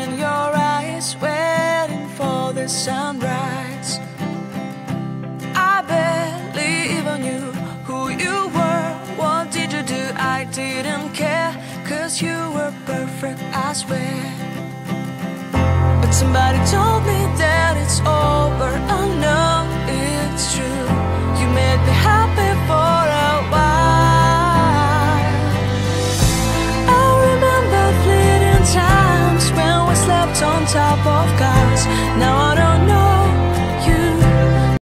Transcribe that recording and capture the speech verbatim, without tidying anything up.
in your eyes, waiting for the sunrise. I barely even knew who you were. What did you do? I didn't care, 'cause you were perfect, I swear. But somebody told me that